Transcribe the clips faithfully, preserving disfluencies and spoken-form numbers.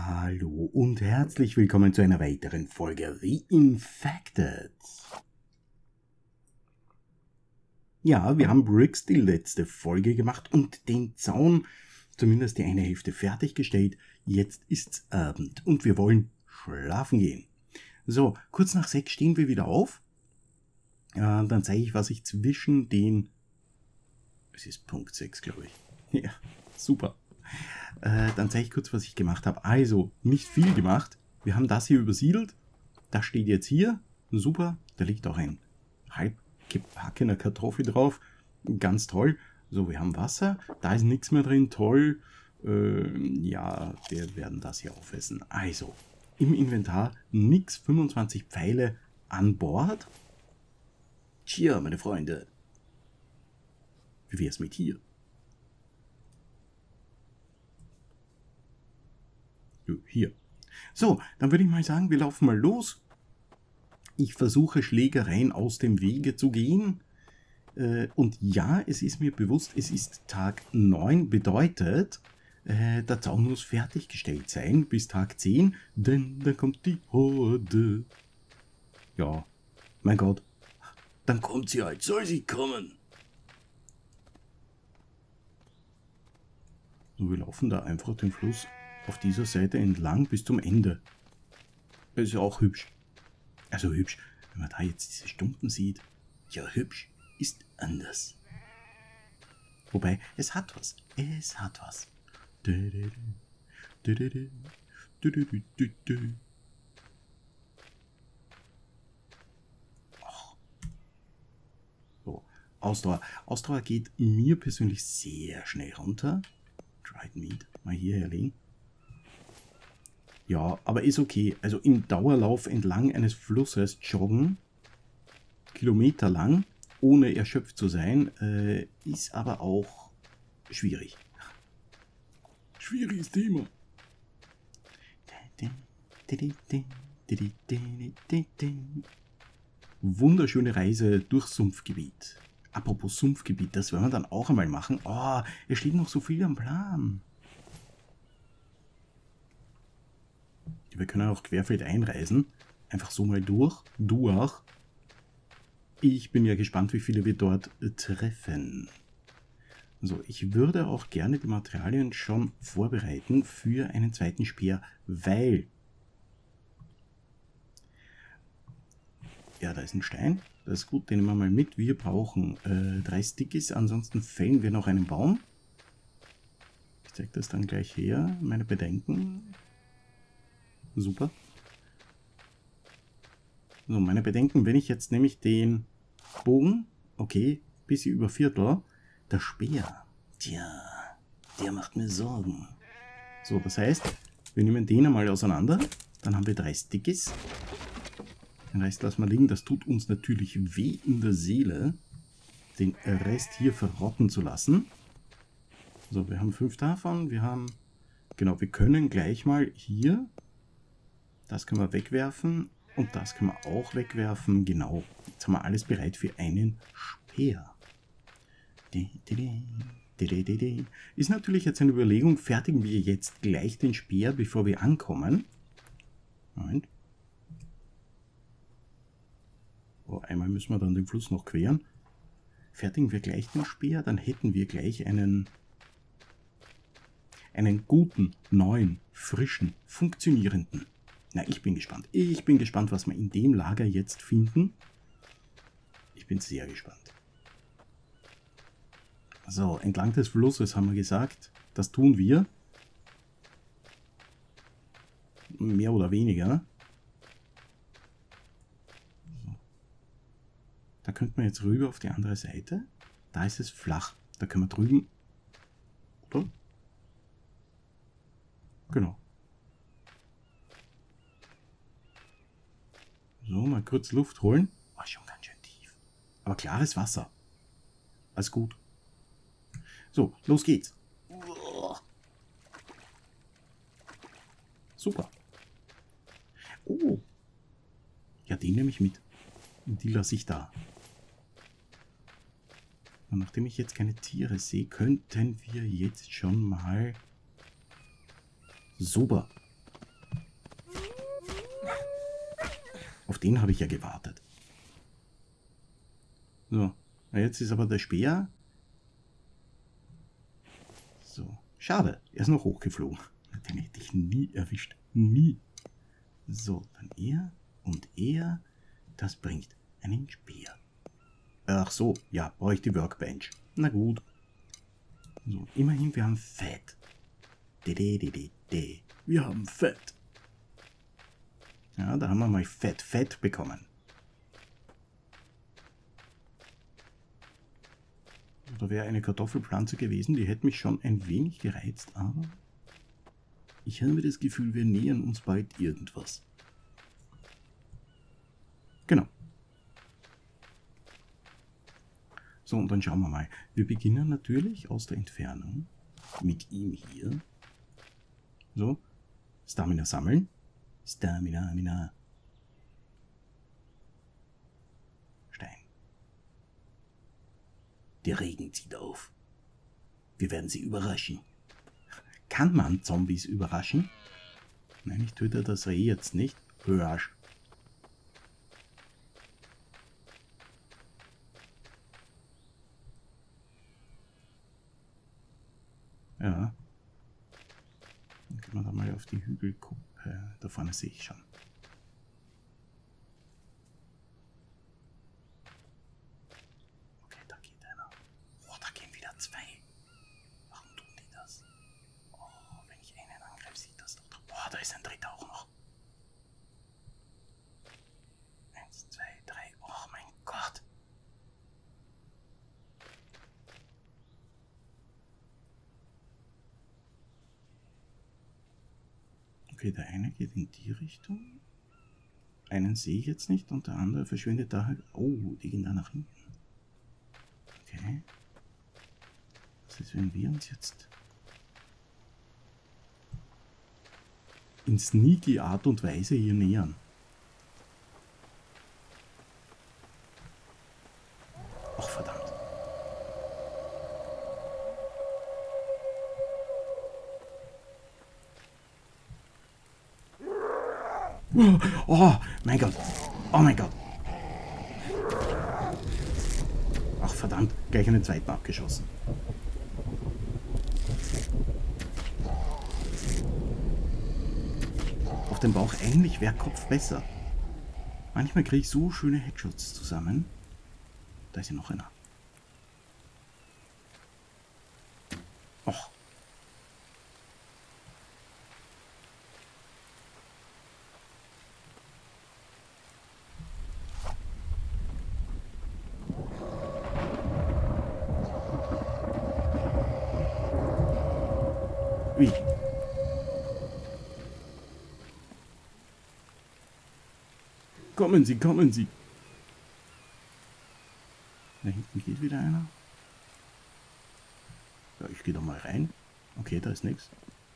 Hallo und herzlich willkommen zu einer weiteren Folge The Infected. Ja, wir haben Bricks die letzte Folge gemacht und den Zaun, zumindest die eine Hälfte, fertiggestellt. Jetzt ist's Abend und wir wollen schlafen gehen. So, kurz nach sechs stehen wir wieder auf. Äh, dann zeige ich, was ich zwischen den... Es ist Punkt sechs, glaube ich. Ja, super. Äh, dann zeige ich kurz, was ich gemacht habe. Also, nicht viel gemacht. Wir haben das hier übersiedelt. Das steht jetzt hier. Super. Da liegt auch ein halb gebackener Kartoffel drauf. Ganz toll. So, wir haben Wasser. Da ist nichts mehr drin. Toll. Äh, ja, wir werden das hier aufessen. Also, im Inventar nix. fünfundzwanzig Pfeile an Bord. Tja, meine Freunde. Wie wär's mit hier? Hier. So, dann würde ich mal sagen, wir laufen mal los. Ich versuche Schlägereien aus dem Wege zu gehen. Äh, und ja, es ist mir bewusst, es ist Tag neun, bedeutet, äh, der Zaun muss fertiggestellt sein bis Tag zehn, denn dann kommt die Horde. Ja, mein Gott, dann kommt sie halt, soll sie kommen. So, wir laufen da einfach den Fluss auf dieser Seite entlang bis zum Ende. Das ist ja auch hübsch. Also hübsch, wenn man da jetzt diese Stumpen sieht. Ja, hübsch ist anders. Wobei, es hat was. Es hat was. Och. So, Ausdauer. Ausdauer geht mir persönlich sehr schnell runter. Dried Meat mal hier herlegen. Ja, aber ist okay. Also im Dauerlauf entlang eines Flusses joggen, kilometerlang, ohne erschöpft zu sein, äh, ist aber auch schwierig. Schwieriges Thema. Wunderschöne Reise durch Sumpfgebiet. Apropos Sumpfgebiet, das werden wir dann auch einmal machen. Oh, es steht noch so viel am Plan. Wir können auch querfeld einreisen. Einfach so mal durch. Durch. Ich bin ja gespannt, wie viele wir dort treffen. So, ich würde auch gerne die Materialien schon vorbereiten für einen zweiten Speer, weil... Ja, da ist ein Stein. Das ist gut, den nehmen wir mal mit. Wir brauchen äh, drei Stickies, ansonsten fällen wir noch einen Baum. Ich zeige das dann gleich her. Meine Bedenken... Super. So, meine Bedenken, wenn ich jetzt nämlich den Bogen, okay, bisschen über Viertel, der Speer, tja, der macht mir Sorgen. So, das heißt, wir nehmen den einmal auseinander, dann haben wir drei Stickies. Den Rest lassen wir liegen, das tut uns natürlich weh in der Seele, den Rest hier verrotten zu lassen. So, wir haben fünf davon, wir haben, genau, wir können gleich mal hier... Das können wir wegwerfen und das können wir auch wegwerfen. Genau, jetzt haben wir alles bereit für einen Speer. Ist natürlich jetzt eine Überlegung, fertigen wir jetzt gleich den Speer, bevor wir ankommen. Moment. Oh, einmal müssen wir dann den Fluss noch queren. Fertigen wir gleich den Speer, dann hätten wir gleich einen, einen guten, neuen, frischen, funktionierenden. Na, ich bin gespannt. Ich bin gespannt, was wir in dem Lager jetzt finden. Ich bin sehr gespannt. So, entlang des Flusses haben wir gesagt, das tun wir. Mehr oder weniger. So. Da könnten wir jetzt rüber auf die andere Seite. Da ist es flach. Da können wir drüben... Oder? Genau. So, mal kurz Luft holen. War schon ganz schön tief. Aber klares Wasser. Alles gut. So, los geht's. Super. Oh. Ja, den nehme ich mit. Und die lasse ich da. Und nachdem ich jetzt keine Tiere sehe, könnten wir jetzt schon mal... Super. Auf den habe ich ja gewartet. So, jetzt ist aber der Speer. So, schade, er ist noch hochgeflogen. Den hätte ich nie erwischt. Nie. So, dann er und er. Das bringt einen Speer. Ach so, ja, brauche ich die Workbench. Na gut. So, immerhin, wir haben Fett. De, de, de, de, de. Wir haben Fett. Ja, da haben wir mal Fett, Fett bekommen. Da wäre eine Kartoffelpflanze gewesen, die hätte mich schon ein wenig gereizt, aber ich habe das Gefühl, wir nähern uns bald irgendwas. Genau. So, und dann schauen wir mal. Wir beginnen natürlich aus der Entfernung mit ihm hier. So, Stamina sammeln. Stamina, Mina. Stein. Der Regen zieht auf. Wir werden sie überraschen. Kann man Zombies überraschen? Nein, ich töte das Reh jetzt nicht. Hörsch. Ja. Dann gehen wir da mal auf die Hügelkuppe. Da vorne sehe ich schon. Okay, da geht einer. Oh, da gehen wieder zwei. Warum tun die das? Oh, wenn ich einen angreife, sieht das doch. Oh, da ist ein dritter auch noch. Eins, zwei, drei. Oh mein Gott. Okay, der eine geht in die Richtung. Einen sehe ich jetzt nicht und der andere verschwindet da halt. Oh, die gehen da nach hinten. Okay. Was ist, wenn wir uns jetzt in sneaky Art und Weise hier nähern? Ach, verdammt. Oh, mein Gott. Oh mein Gott. Ach, verdammt. Gleich einen zweiten abgeschossen. Auf dem Bauch eigentlich wäre Kopf besser. Manchmal kriege ich so schöne Headshots zusammen. Da ist ja noch einer. Och. Wie? Kommen Sie, kommen Sie. Da hinten geht wieder einer. Ja, ich gehe da mal rein. Okay, da ist nichts.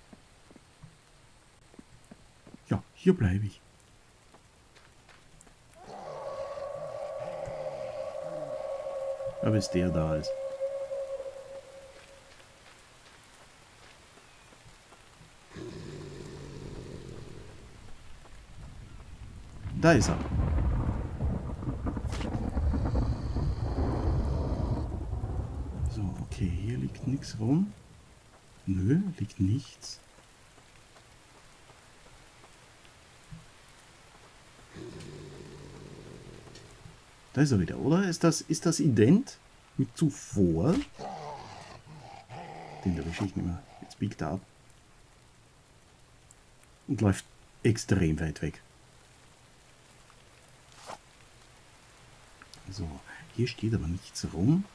Ja, hier bleibe ich. Ja, bis der da ist. Da ist er. So, okay, hier liegt nichts rum. Nö, liegt nichts. Da ist er wieder, oder? Ist das, ist das ident mit zuvor? Den erwische ich nicht mehr. Jetzt biegt er ab. Und läuft extrem weit weg. So, hier steht aber nichts rum.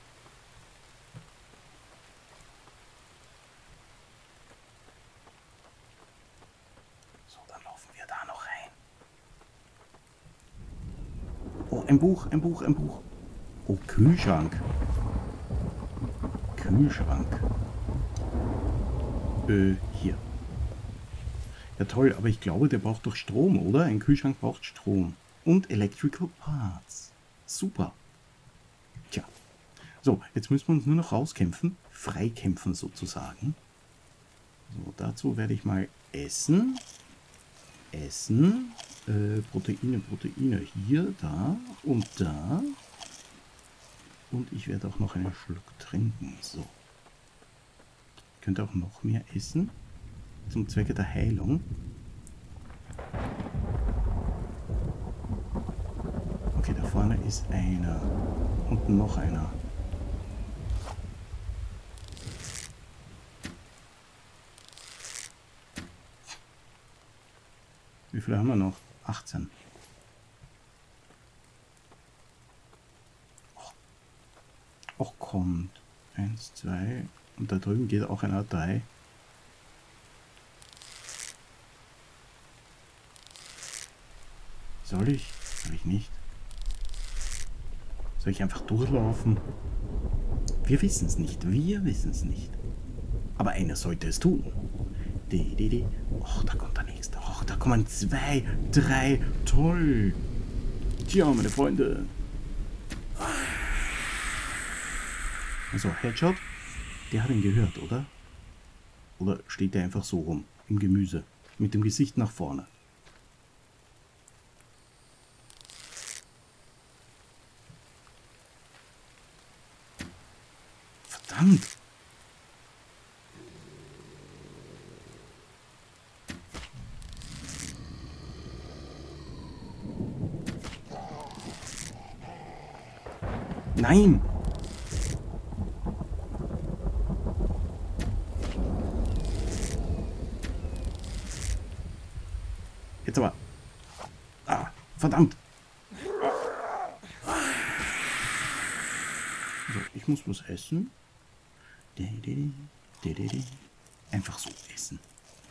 So, dann laufen wir da noch rein. Oh, ein Buch, ein Buch, ein Buch. Oh, Kühlschrank. Kühlschrank. Äh, hier. Ja toll, aber ich glaube, der braucht doch Strom, oder? Ein Kühlschrank braucht Strom. Und Electrical Parts. Super. Tja. So, jetzt müssen wir uns nur noch rauskämpfen. Freikämpfen sozusagen. So, dazu werde ich mal essen. Essen. Äh, Proteine, Proteine. Hier, da und da. Und ich werde auch noch einen Schluck trinken. So. Ich könnte auch noch mehr essen. Zum Zwecke der Heilung. Okay, da vorne ist einer. Und noch einer. Wie viele haben wir noch? achtzehn. Och, kommt. Eins, zwei. Und da drüben geht auch einer. Drei. Soll ich? Soll ich nicht? Soll ich einfach durchlaufen? Wir wissen es nicht. Wir wissen es nicht. Aber einer sollte es tun. Die, die, die. Och, da kommt der nächste. Och, da kommen zwei, drei. Toll. Tja, meine Freunde. Also, Headshot. Der hat ihn gehört, oder? Oder steht der einfach so rum? Im Gemüse. Mit dem Gesicht nach vorne. Verdammt. Nein! Jetzt aber. Ah, verdammt! So, ich muss was essen. Einfach so essen.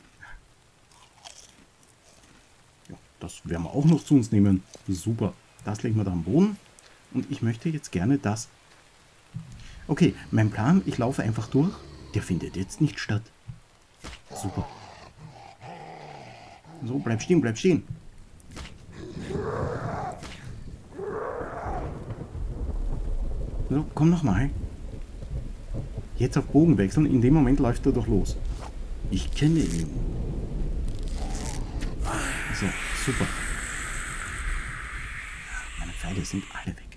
Ja, das werden wir auch noch zu uns nehmen. Super. Das legen wir da am Boden. Und ich möchte jetzt gerne das... Okay, mein Plan, ich laufe einfach durch. Der findet jetzt nicht statt. Super. So, bleib stehen, bleib stehen. So, komm nochmal. Jetzt auf Bogen wechseln. In dem Moment läuft er doch los. Ich kenne ihn. So, super. Meine Pfeile sind alle weg.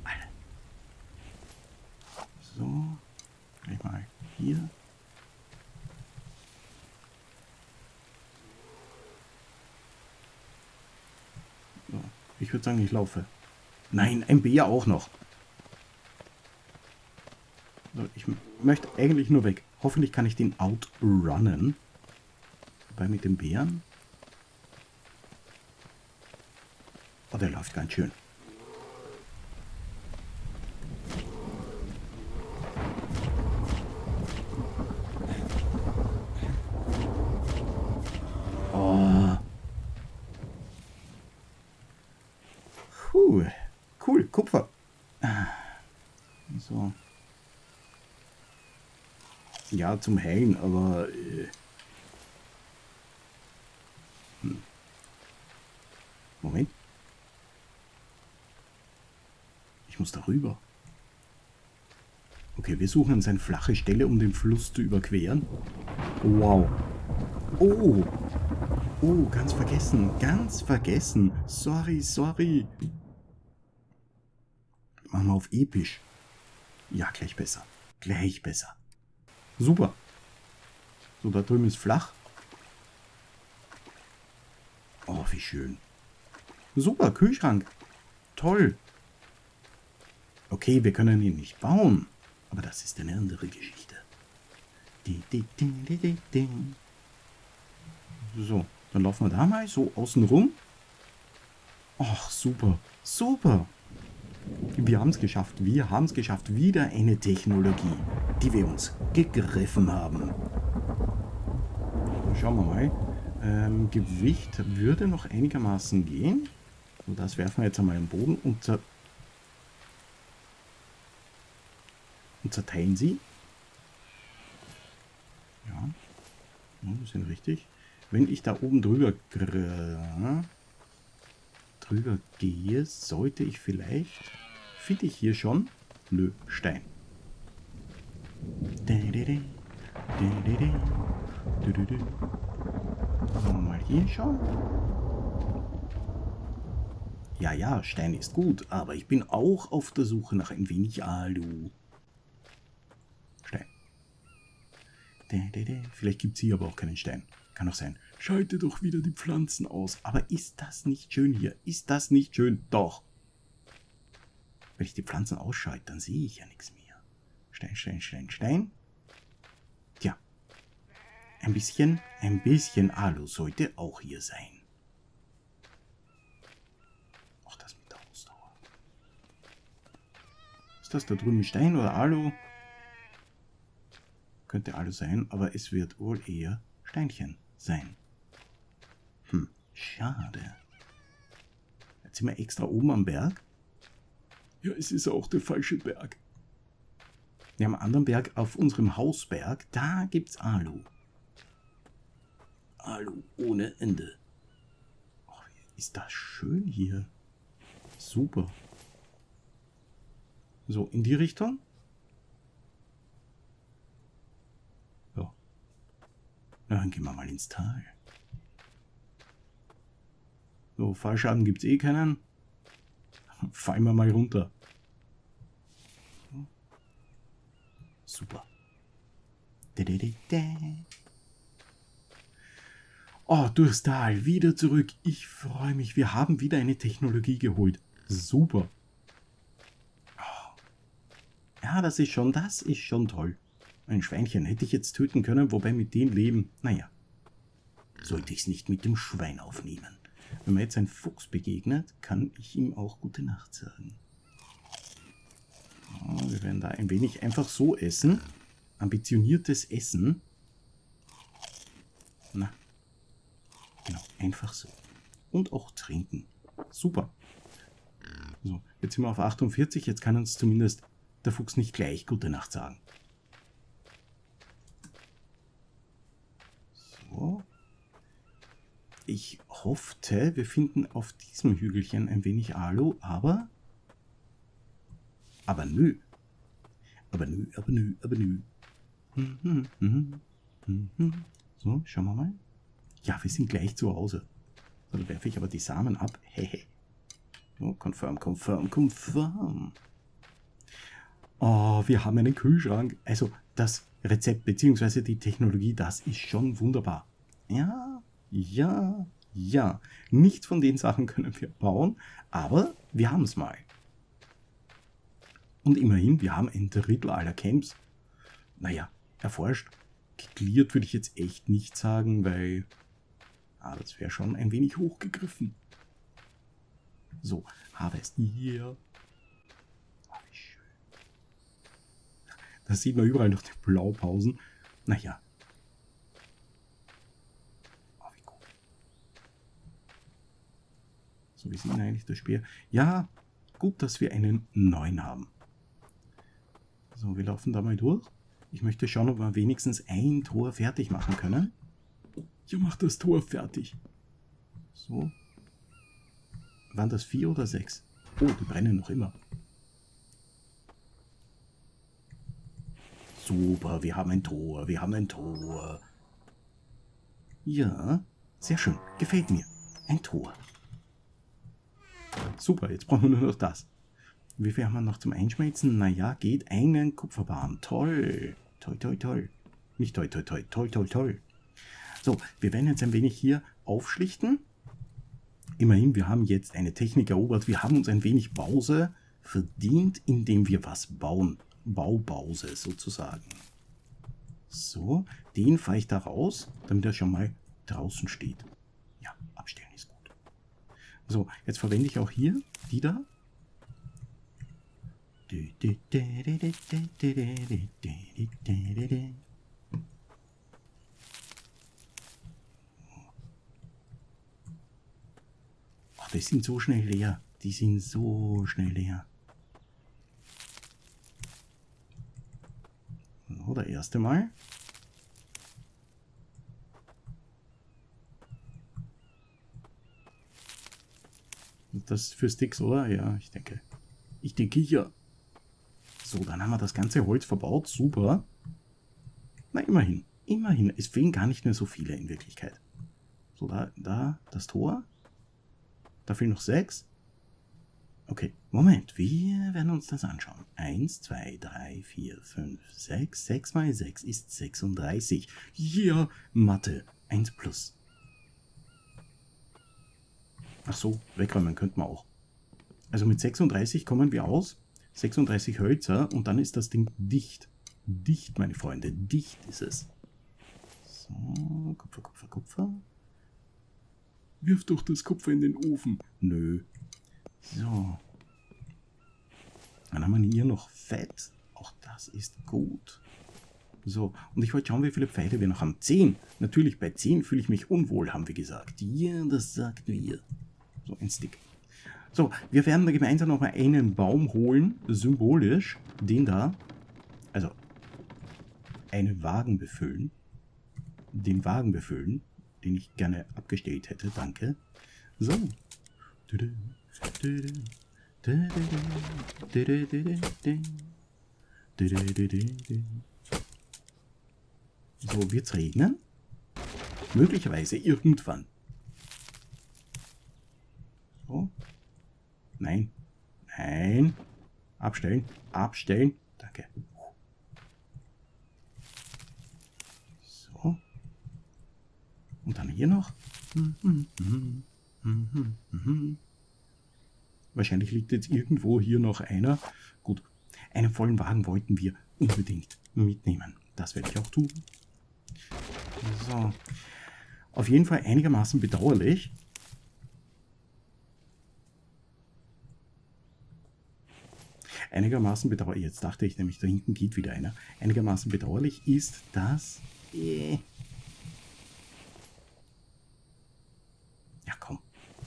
So, gleich mal hier. So, ich würde sagen, ich laufe. Nein, ein Bär auch noch. So, ich möchte eigentlich nur weg. Hoffentlich kann ich den outrunnen. Wobei mit dem Bären... Oh, der läuft ganz schön. Cool, Kupfer. So. Ja, zum Heilen, aber... Äh, hm. Moment. Ich muss darüber. Okay, wir suchen uns eine flache Stelle, um den Fluss zu überqueren. Wow. Oh. Oh, ganz vergessen. Ganz vergessen. Sorry, sorry. Machen wir auf episch. Ja, gleich besser. Gleich besser. Super. So, da drüben ist flach. Oh, wie schön. Super, Kühlschrank. Toll. Okay, wir können ihn nicht bauen. Aber das ist eine andere Geschichte. So, dann laufen wir da mal so außen rum. Ach, super. Super. Wir haben es geschafft. Wir haben es geschafft. Wieder eine Technologie, die wir uns gegriffen haben. Schauen wir mal. Ähm, Gewicht würde noch einigermaßen gehen. So, das werfen wir jetzt einmal im Boden und, zer und zerteilen sie. Ja. Ja, das sind richtig. Wenn ich da oben drüber drüber gehe, sollte ich vielleicht... Finde ich hier schon? Nö, Stein. Mal hier schauen. Ja, ja, Stein ist gut, aber ich bin auch auf der Suche nach ein wenig Alu. Stein. Vielleicht gibt es hier aber auch keinen Stein. Kann auch sein. Schalte doch wieder die Pflanzen aus. Aber ist das nicht schön hier? Ist das nicht schön? Doch. Wenn ich die Pflanzen ausschalte, dann sehe ich ja nichts mehr. Stein, Stein, Stein, Stein. Tja. Ein bisschen, ein bisschen Alu sollte auch hier sein. Auch das mit der Ausdauer. Ist das da drüben Stein oder Alu? Könnte Alu sein, aber es wird wohl eher Steinchen sein. Hm, schade. Jetzt sind wir extra oben am Berg. Ja, es ist auch der falsche Berg. Wir haben einen anderen Berg auf unserem Hausberg. Da gibt's Alu. Alu ohne Ende. Oh, ist das schön hier. Super. So, in die Richtung. Ja. Na, dann gehen wir mal ins Tal. So, Fallschaden gibt es eh keinen. Fallen wir mal runter. Super. Oh, durchs Tal, wieder zurück. Ich freue mich. Wir haben wieder eine Technologie geholt. Super. Oh. Ja, das ist schon, das ist schon toll. Ein Schweinchen hätte ich jetzt töten können, wobei mit dem Leben, naja, sollte ich es nicht mit dem Schwein aufnehmen. Wenn mir jetzt ein Fuchs begegnet, kann ich ihm auch gute Nacht sagen. Oh, wir werden da ein wenig einfach so essen. Ambitioniertes Essen. Na, genau, einfach so. Und auch trinken. Super. So, jetzt sind wir auf achtundvierzig, jetzt kann uns zumindest der Fuchs nicht gleich gute Nacht sagen. So. Ich hoffte, wir finden auf diesem Hügelchen ein wenig Alu, aber... Aber nö. Aber nö, aber nö, aber nö. So, schauen wir mal. Ja, wir sind gleich zu Hause. So, da werfe ich aber die Samen ab. Hehe. Oh, confirm, confirm, confirm. Oh, wir haben einen Kühlschrank. Also, das Rezept bzw. die Technologie, das ist schon wunderbar. Ja, ja, ja. Nichts von den Sachen können wir bauen, aber wir haben es mal. Und immerhin, wir haben ein Drittel aller Camps, naja, erforscht. Geklärt würde ich jetzt echt nicht sagen, weil ah, das wäre schon ein wenig hochgegriffen. So, Harvest hier. Oh, wie schön. Da sieht man überall noch die Blaupausen. Naja. Oh, wie gut. So, wie sieht eigentlich der Speer? Ja, gut, dass wir einen neuen haben. So, wir laufen da mal durch. Ich möchte schauen, ob wir wenigstens ein Tor fertig machen können. Ja, mach das Tor fertig. So. Waren das vier oder sechs? Oh, die brennen noch immer. Super, wir haben ein Tor, wir haben ein Tor. Ja, sehr schön, gefällt mir. Ein Tor. Super, jetzt brauchen wir nur noch das. Wie viel haben wir noch zum Einschmelzen? Naja, geht einen Kupferbahn. Toll. Toll, toll, toll. Nicht toll, toll, toll, toll, toll, toll. So, wir werden jetzt ein wenig hier aufschlichten. Immerhin, wir haben jetzt eine Technik erobert. Wir haben uns ein wenig Pause verdient, indem wir was bauen. Baupause sozusagen. So, den fahre ich da raus, damit er schon mal draußen steht. Ja, abstellen ist gut. So, jetzt verwende ich auch hier die da. Ach, die sind so schnell leer. Die sind so schnell leer. So, der erste Mal. Das für Sticks, oder? Ja, ich denke. Ich denke ja. So, dann haben wir das ganze Holz verbaut. Super. Na, immerhin. Immerhin. Es fehlen gar nicht mehr so viele in Wirklichkeit. So, da, da das Tor. Da fehlen noch sechs. Okay, Moment, wir werden uns das anschauen. eins, zwei, drei, vier, fünf, sechs. sechs mal sechs ist sechsunddreißig. Ja, Mathe. eins plus. Ach so, wegräumen könnte man auch. Also mit sechsunddreißig kommen wir aus. sechsunddreißig Hölzer und dann ist das Ding dicht. Dicht, meine Freunde. Dicht ist es. So, Kupfer, Kupfer, Kupfer. Wirf doch das Kupfer in den Ofen. Nö. So. Dann haben wir hier noch Fett. Auch das ist gut. So, und ich wollte schauen, wie viele Pfeile wir noch haben. zehn. Natürlich, bei zehn fühle ich mich unwohl, haben wir gesagt. Ja, das sagt wir. So, ein Stick. So, wir werden da gemeinsam noch mal einen Baum holen, symbolisch. Den da. Also, einen Wagen befüllen. Den Wagen befüllen, den ich gerne abgestellt hätte. Danke. So. So, wird's regnen? Möglicherweise irgendwann. So. Nein. Nein. Abstellen. Abstellen. Danke. So. Und dann hier noch. Wahrscheinlich liegt jetzt irgendwo hier noch einer. Gut, einen vollen Wagen wollten wir unbedingt mitnehmen. Das werde ich auch tun. So. Auf jeden Fall einigermaßen bedauerlich. Einigermaßen bedauerlich, jetzt dachte ich nämlich, da hinten geht wieder einer. Einigermaßen bedauerlich ist, dass... Äh, ja, komm.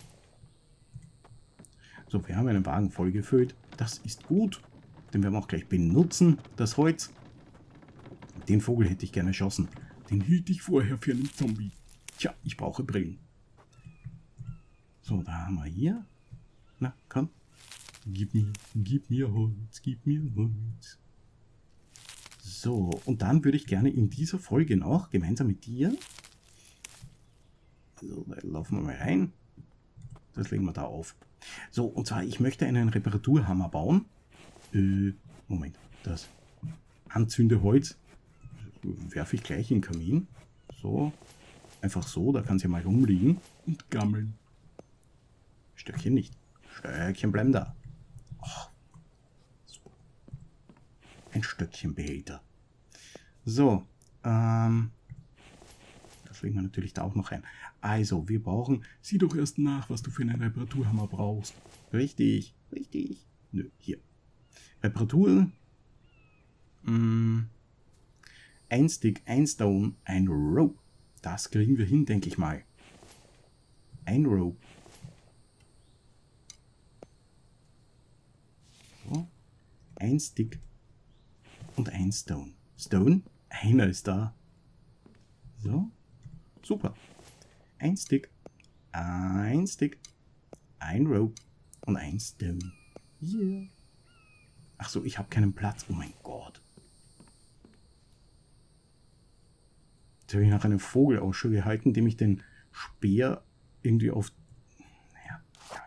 So, wir haben einen Wagen vollgefüllt. Das ist gut. Den werden wir auch gleich benutzen, das Holz. Den Vogel hätte ich gerne erschossen. Den hielt ich vorher für einen Zombie. Tja, ich brauche Brillen. So, da haben wir hier. Na, komm. Gib mir, gib mir Holz, gib mir Holz. So, und dann würde ich gerne in dieser Folge noch, gemeinsam mit dir, so, da laufen wir mal rein. Das legen wir da auf. So, und zwar, ich möchte einen Reparaturhammer bauen. Äh, Moment, das Anzündeholz werfe ich gleich in den Kamin. So, einfach so, da kann es ja mal rumliegen und gammeln. Stöckchen nicht. Stöckchen bleiben da. Oh, so. Ein Stöckchenbehälter. So, ähm, das legen wir natürlich da auch noch ein. Also, wir brauchen, sieh doch erst nach, was du für einen Reparaturhammer brauchst. Richtig, richtig. Nö, hier. Reparatur. Mh, ein Stick, ein Stone, ein Rope. Das kriegen wir hin, denke ich mal. Ein Rope. So. Ein Stick und ein Stone. Stone, einer ist da. So. Super. Ein Stick, ein Stick, ein Rope und ein Stone. Yeah. Ach so, ich habe keinen Platz. Oh mein Gott. Jetzt habe ich nach einem Vogel Ausschau gehalten, dem ich den Speer irgendwie auf... Naja,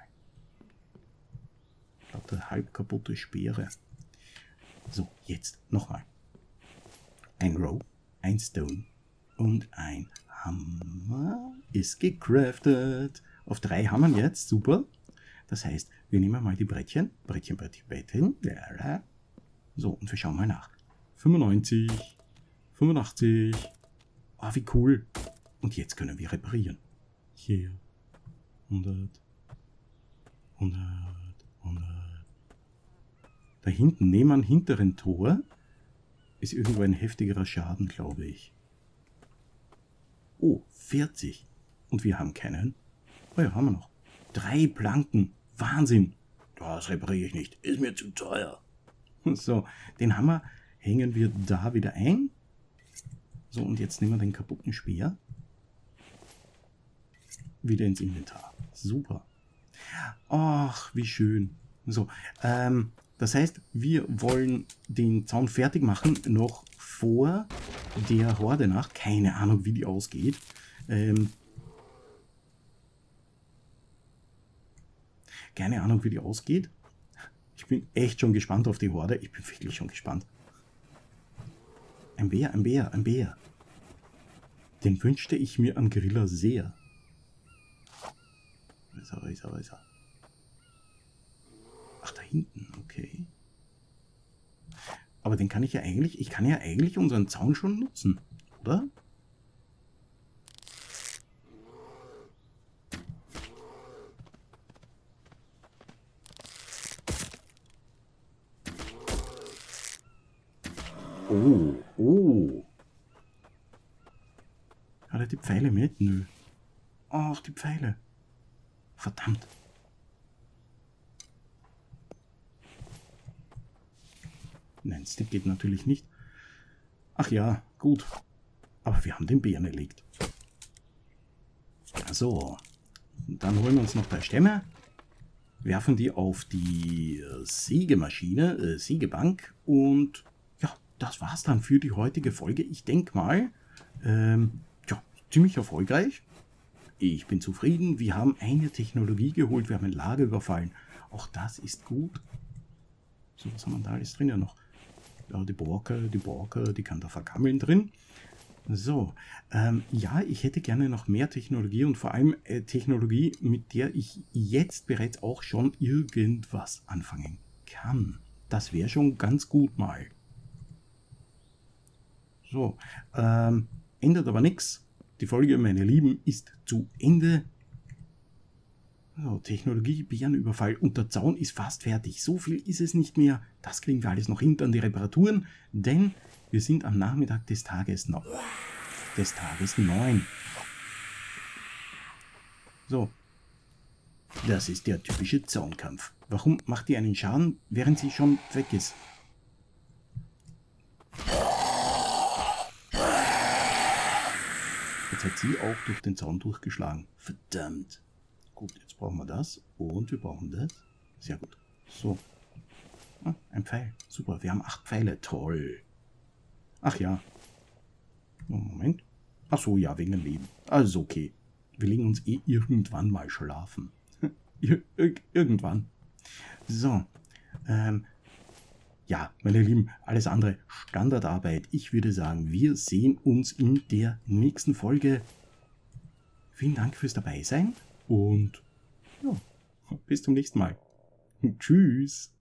ich glaube, der halb kaputte Speere. So, jetzt nochmal. Ein Rope, ein Stone und ein Hammer ist gecraftet. Auf drei Hammern jetzt, super. Das heißt, wir nehmen mal die Brettchen. Brettchen, Brettchen, Brettchen. So, und wir schauen mal nach. fünfundneunzig, fünfundachtzig. Ah, oh, wie cool. Und jetzt können wir reparieren. Hier. hundert, hundert, hundert. Da hinten, neben einem hinteren Tor, ist irgendwo ein heftigerer Schaden, glaube ich. Oh, vierzig. Und wir haben keinen. Oh ja, haben wir noch. Drei Planken. Wahnsinn. Das repariere ich nicht. Ist mir zu teuer. So, den Hammer hängen wir da wieder ein. So, und jetzt nehmen wir den kaputten Speer wieder ins Inventar. Super. Ach, wie schön. So, ähm, das heißt, wir wollen den Zaun fertig machen, noch vor der Horde-Nacht. Keine Ahnung, wie die ausgeht. Ähm, keine Ahnung, wie die ausgeht. Ich bin echt schon gespannt auf die Horde. Ich bin wirklich schon gespannt. Ein Bär, ein Bär, ein Bär. Den wünschte ich mir am Gorilla sehr. Wo ist er, wo ist er, wo ist er? Ach, da hinten, okay. Aber den kann ich ja eigentlich, ich kann ja eigentlich unseren Zaun schon nutzen, oder? Oh, oh. Hat er die Pfeile mit? Nö. Ach, die Pfeile. Verdammt. Nein, Stick geht natürlich nicht. Ach ja, gut. Aber wir haben den Bären erlegt. So. Dann holen wir uns noch drei Stämme. Werfen die auf die Sägemaschine, äh, Sägebank. Und ja, das war's dann für die heutige Folge. Ich denke mal, ähm, ja, ziemlich erfolgreich. Ich bin zufrieden. Wir haben eine Technologie geholt. Wir haben ein Lager überfallen. Auch das ist gut. So, was haben wir da alles drin ja noch? Ja, die Borker, die Borker, die kann da vergammeln drin. So, ähm, ja, ich hätte gerne noch mehr Technologie und vor allem äh, Technologie, mit der ich jetzt bereits auch schon irgendwas anfangen kann. Das wäre schon ganz gut mal. So, ähm, ändert aber nichts. Die Folge, meine Lieben, ist zu Ende. So, Technologie, Bärenüberfall und der Zaun ist fast fertig. So viel ist es nicht mehr. Das kriegen wir alles noch hin, dann die Reparaturen, denn wir sind am Nachmittag des Tages noch. Des Tages neun. So. Das ist der typische Zaunkampf. Warum macht die einen Schaden, während sie schon weg ist? Jetzt hat sie auch durch den Zaun durchgeschlagen. Verdammt. Gut, jetzt brauchen wir das und wir brauchen das. Sehr gut. So. Ah, ein Pfeil. Super, wir haben acht Pfeile. Toll. Ach ja. Moment. Ach so, ja, wegen dem Leben. Also okay. Wir legen uns eh irgendwann mal schlafen. Ir irgendwann. So. Ähm, ja, meine Lieben, alles andere Standardarbeit. Ich würde sagen, wir sehen uns in der nächsten Folge. Vielen Dank fürs Dabeisein und ja, bis zum nächsten Mal. Tschüss.